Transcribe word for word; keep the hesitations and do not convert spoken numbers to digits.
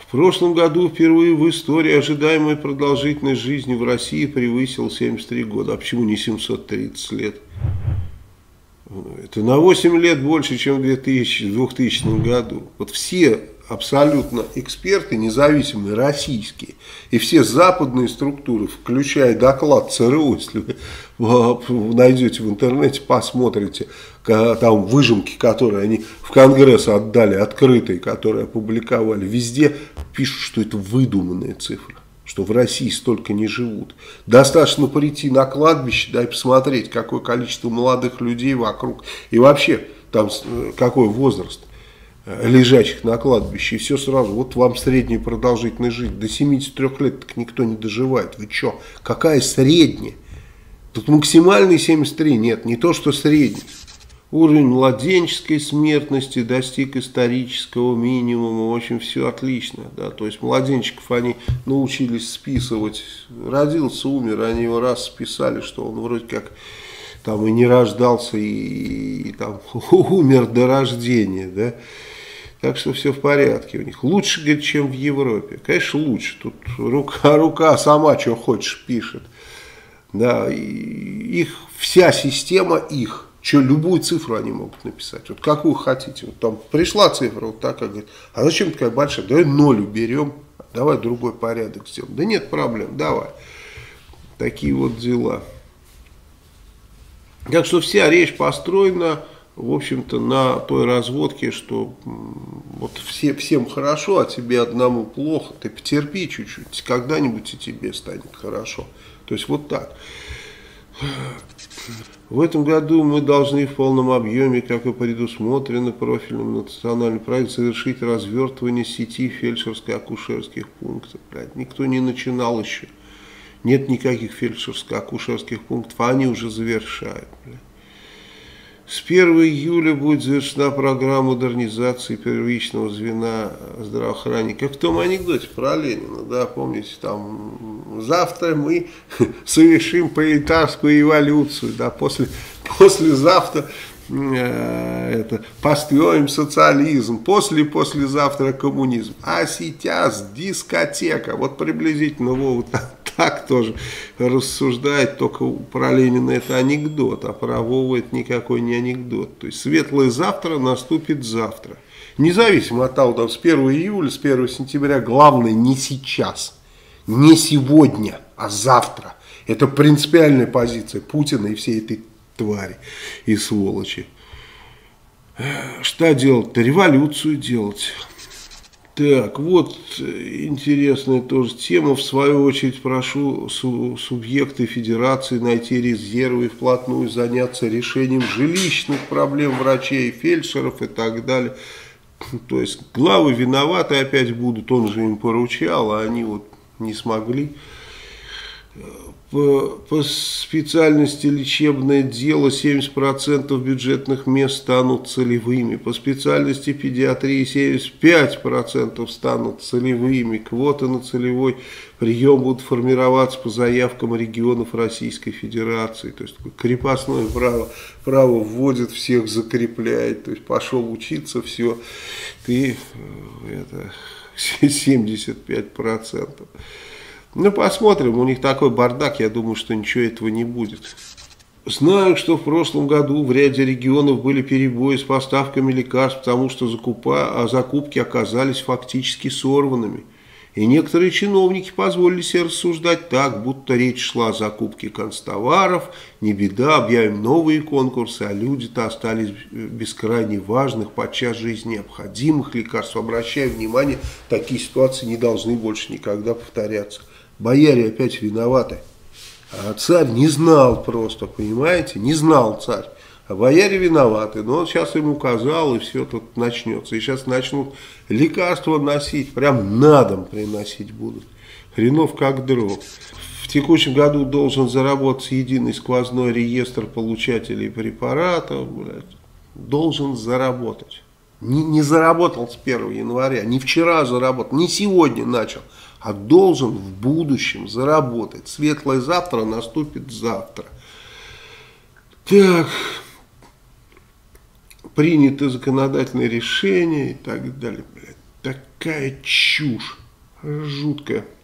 В прошлом году впервые в истории ожидаемая продолжительность жизни в России превысила семьдесят три года. А почему не семьсот тридцать лет? Это на восемь лет больше, чем в двухтысячном году. Вот все абсолютно эксперты, независимые, российские, и все западные структуры, включая доклад ЦРУ, если вы найдете в интернете, посмотрите, там выжимки, которые они в Конгресс отдали, открытые, которые опубликовали, везде пишут, что это выдуманная цифра, что в России столько не живут. Достаточно прийти на кладбище, да, и посмотреть, какое количество молодых людей вокруг, и вообще, там какой возраст лежачих на кладбище, и все сразу. Вот вам средняя продолжительность жизни. До семидесяти трёх лет так никто не доживает. Вы что? Какая средняя? Тут максимальный семьдесят три. Нет, не то, что средний. Уровень младенческой смертности достиг исторического минимума. В общем, все отлично. Да? То есть младенчиков они научились списывать. Родился, умер, они его раз списали, что он вроде как там и не рождался, и, и там умер до рождения, да. Так что все в порядке у них. Лучше, говорит, чем в Европе. Конечно, лучше. Тут рука, рука сама, что хочешь, пишет. Да, и их, вся система их. Что, любую цифру они могут написать. Вот какую хотите. Вот там пришла цифра вот такая, говорит, а зачем такая большая? Давай ноль уберем, давай другой порядок сделаем. Да нет проблем, давай. Такие вот дела. Так что вся речь построена, в общем-то, на той разводке, что вот все, всем хорошо, а тебе одному плохо. Ты потерпи чуть-чуть, когда-нибудь и тебе станет хорошо. То есть вот так. В этом году мы должны в полном объеме, как и предусмотрено профильным национальным проектом, совершить развертывание сети фельдшерско-акушерских пунктов. Блядь, никто не начинал еще. Нет никаких фельдшерско-акушерских пунктов, а они уже завершают. Блядь. С первого июля будет завершена программа модернизации первичного звена здравоохранения. Как в том анекдоте про Ленина, да, помните, там, завтра мы совершим пролетарскую эволюцию, да, после, послезавтра э, это, построим социализм, после-послезавтра коммунизм, а сейчас дискотека, вот приблизительно вот так. Так тоже рассуждает, только про Ленина это анекдот, а про Вову это никакой не анекдот. То есть светлое завтра наступит завтра. Независимо от того, там, с первого июля, с первого сентября, главное не сейчас, не сегодня, а завтра. Это принципиальная позиция Путина и всей этой твари и сволочи. Что делать-то? Революцию делать. Так, вот интересная тоже тема. В свою очередь прошу субъекты федерации найти резервы и вплотную заняться решением жилищных проблем врачей, фельдшеров и так далее. То есть главы виноваты опять будут, он же им поручал, а они вот не смогли. По, по специальности лечебное дело семьдесят процентов бюджетных мест станут целевыми. По специальности педиатрии семьдесят пять процентов станут целевыми. Квоты на целевой прием будут формироваться по заявкам регионов Российской Федерации. То есть крепостное право, право вводит, всех закрепляет. То есть пошел учиться, все, ты это, семьдесят пять процентов. Ну, посмотрим, у них такой бардак, я думаю, что ничего этого не будет. Знаю, что в прошлом году в ряде регионов были перебои с поставками лекарств, потому что закупа, закупки оказались фактически сорванными. И некоторые чиновники позволили себе рассуждать так, будто речь шла о закупке канцтоваров, не беда, объявим новые конкурсы, а люди-то остались без крайне важных, подчас жизни необходимых лекарств. Обращаю внимание, такие ситуации не должны больше никогда повторяться. Бояре опять виноваты. А царь не знал просто, понимаете? Не знал царь. А бояре виноваты. Но он сейчас им указал, и все тут начнется. И сейчас начнут лекарства носить. Прям на дом приносить будут. Хренов как дров. В текущем году должен заработать единый сквозной реестр получателей препаратов. Блядь. Должен заработать. Не, не заработал с первого января. Не вчера заработал. Не сегодня начал. А должен в будущем заработать. Светлое завтра наступит завтра. Так, принято законодательное решение и так далее. Блядь. Какая чушь. Жуткая.